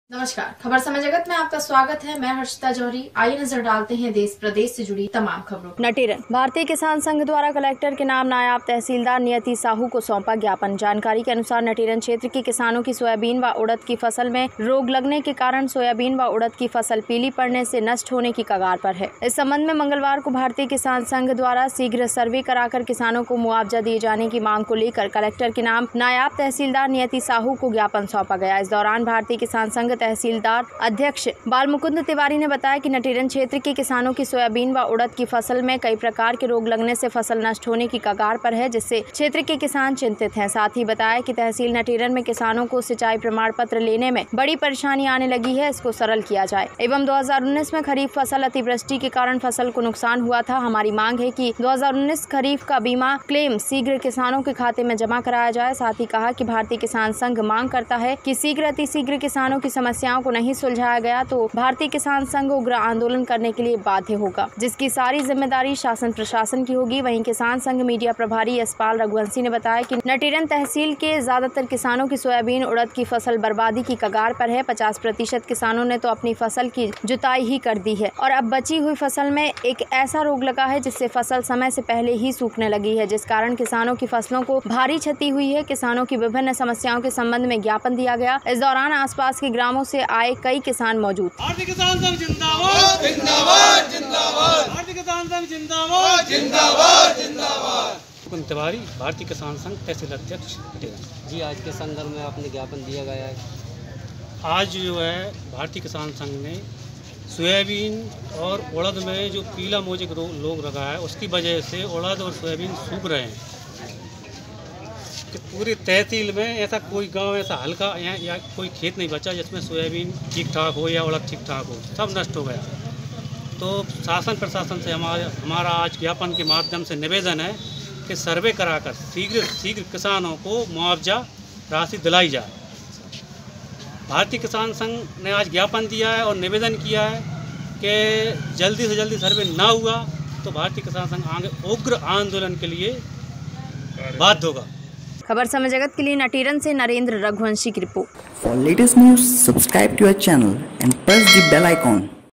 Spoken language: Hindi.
नमस्कार, खबर समय जगत में आपका स्वागत है। मैं हर्षिता जौहरी। आइए नजर डालते हैं देश प्रदेश से जुड़ी तमाम खबरों। नटीरन भारतीय किसान संघ द्वारा कलेक्टर के नाम नायब तहसीलदार नियति साहू को सौंपा ज्ञापन। जानकारी के अनुसार नटीरन क्षेत्र के किसानों की सोयाबीन व उड़द की फसल में रोग लगने के कारण सोयाबीन व उड़द की फसल पीली पड़ने से नष्ट होने की कगार पर है। इस संबंध में मंगलवार को भारतीय किसान संघ द्वारा शीघ्र सर्वे कराकर किसानों को मुआवजा दिए जाने की मांग को लेकर कलेक्टर के नाम नायब तहसीलदार नियति साहू को ज्ञापन सौंपा गया। इस दौरान भारतीय किसान संघ तहसीलदार अध्यक्ष बालमुकुंद तिवारी ने बताया कि नटीरन क्षेत्र के किसानों की सोयाबीन व उड़द की फसल में कई प्रकार के रोग लगने से फसल नष्ट होने की कगार पर है, जिससे क्षेत्र के किसान चिंतित हैं। साथ ही बताया कि तहसील नटीरन में किसानों को सिंचाई प्रमाण पत्र लेने में बड़ी परेशानी आने लगी है, इसको सरल किया जाए। एवं 2019 में खरीफ फसल अतिवृष्टि के कारण फसल को नुकसान हुआ था। हमारी मांग है कि 2019 खरीफ का बीमा क्लेम शीघ्र किसानों के खाते में जमा कराया जाए। साथ ही कहा कि भारतीय किसान संघ मांग करता है कि शीघ्र अतिशीघ्र किसानों की समस्याओं को नहीं सुलझाया गया तो भारतीय किसान संघ उग्र आंदोलन करने के लिए बाध्य होगा, जिसकी सारी जिम्मेदारी शासन प्रशासन की होगी। वहीं किसान संघ मीडिया प्रभारी यशपाल रघुवंशी ने बताया कि नटीरन तहसील के ज्यादातर किसानों की सोयाबीन उड़द की फसल बर्बादी की कगार पर है। 50% किसानों ने तो अपनी फसल की जुताई ही कर दी है और अब बची हुई फसल में एक ऐसा रोग लगा है जिससे फसल समय से पहले ही सूखने लगी है, जिस कारण किसानों की फसलों को भारी क्षति हुई है। किसानों की विभिन्न समस्याओं के संबंध में ज्ञापन दिया गया। इस दौरान आसपास के ग्रामों से आए कई किसान मौजूद। भारतीय किसान संघ जिंदाबाद जिंदाबाद जिंदाबाद। भारतीय किसान संघ जिंदाबाद जिंदाबाद जिंदाबाद। मुकुंद तिवारी, भारतीय किसान संघ तहसील अध्यक्ष जी। आज के संदर्भ में आपने ज्ञापन दिया गया है। आज जो है भारतीय किसान संघ ने सोयाबीन और उड़द में जो पीला मोजेक रोग लगा है, उसकी वजह से उड़द और सोयाबीन सूख रहे हैं कि पूरी तहसील में ऐसा कोई गांव ऐसा हल्का या कोई खेत नहीं बचा जिसमें सोयाबीन ठीक ठाक हो या उड़द ठीक ठाक हो, सब नष्ट हो गया। तो शासन प्रशासन से हमारा आज ज्ञापन के माध्यम से निवेदन है कि सर्वे कराकर शीघ्र किसानों को मुआवजा राशि दिलाई जाए। भारतीय किसान संघ ने आज ज्ञापन दिया है और निवेदन किया है कि जल्दी से जल्दी सर्वे ना हुआ तो भारतीय किसान संघ आगे उग्र आंदोलन के लिए बाध्य होगा। खबर समय जगत के लिए नटीरन से नरेंद्र रघुवंशी की report. For latest news, subscribe to our channel and press the bell icon.